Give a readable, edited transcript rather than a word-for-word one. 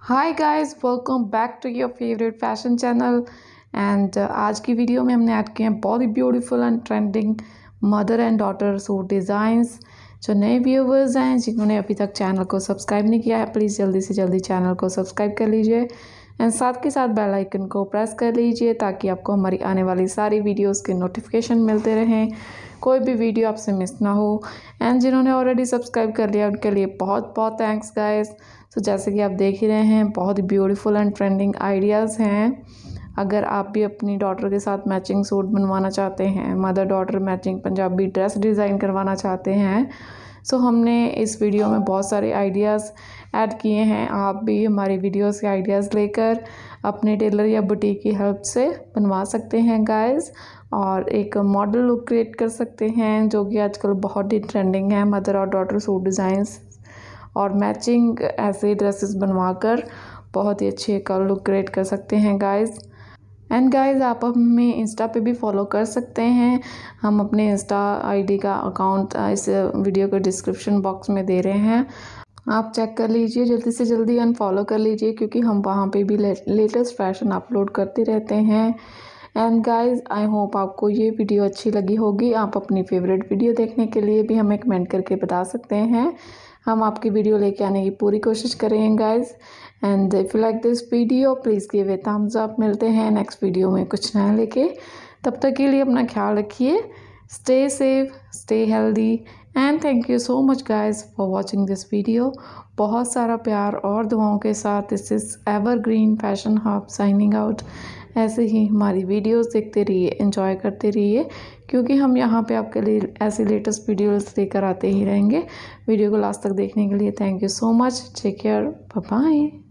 Hi guys, welcome back to your favourite fashion channel. And आज की video में हमने ऐड किए हैं बहुत ही beautiful and trending mother and daughter suit designs. जो नए व्यूवर्स हैं जिन्होंने अभी तक चैनल को सब्सक्राइब नहीं किया है, प्लीज़ जल्दी से जल्दी चैनल को सब्सक्राइब कर लीजिए एंड साथ के साथ बेल आइकन को प्रेस कर लीजिए ताकि आपको हमारी आने वाली सारी वीडियोस के नोटिफिकेशन मिलते रहें, कोई भी वीडियो आपसे मिस ना हो। एंड जिन्होंने ऑलरेडी सब्सक्राइब कर लिया उनके लिए बहुत बहुत थैंक्स गाइस। तो जैसे कि आप देख ही रहे हैं, बहुत ही ब्यूटीफुल एंड ट्रेंडिंग आइडियाज़ हैं। अगर आप भी अपनी डॉटर के साथ मैचिंग सूट बनवाना चाहते हैं, mother daughter matching Punjabi dress design करवाना चाहते हैं, सो हमने इस वीडियो में बहुत सारे आइडियाज़ ऐड किए हैं। आप भी हमारी वीडियो से आइडियाज़ लेकर अपने टेलर या बुटीक की हेल्प से बनवा सकते हैं गाइस, और एक मॉडल लुक क्रिएट कर सकते हैं जो कि आजकल बहुत ही ट्रेंडिंग है। मदर और डॉटर सूट डिज़ाइंस और मैचिंग ऐसे ड्रेसेस बनवाकर बहुत ही अच्छे का लुक क्रिएट कर सकते हैं गाइस। एंड गाइस, आप हमें इंस्टा पे भी फॉलो कर सकते हैं। हम अपने इंस्टा आईडी का अकाउंट इस वीडियो के डिस्क्रिप्शन बॉक्स में दे रहे हैं, आप चेक कर लीजिए। जल्दी से जल्दी अनफॉलो कर लीजिए क्योंकि हम वहाँ पे भी लेटेस्ट फैशन अपलोड करते रहते हैं। एंड गाइस, आई होप आपको ये वीडियो अच्छी लगी होगी। आप अपनी फेवरेट वीडियो देखने के लिए भी हमें कमेंट करके बता सकते हैं, हम आपकी वीडियो लेके आने की पूरी कोशिश करेंगे guys. And if you like this video please give a thumbs up. मिलते हैं नेक्स्ट वीडियो में कुछ नया लेके, तब तक के लिए अपना ख्याल रखिए। Stay safe, stay healthy and thank you so much guys for watching this video. बहुत सारा प्यार और दुआओं के साथ this is evergreen fashion hub signing out. ऐसे ही हमारी वीडियोस देखते रहिए, एंजॉय करते रहिए क्योंकि हम यहाँ पे आपके लिए ऐसी लेटेस्ट वीडियोस लेकर आते ही रहेंगे। वीडियो को लास्ट तक देखने के लिए thank you so much. Take care, bye bye.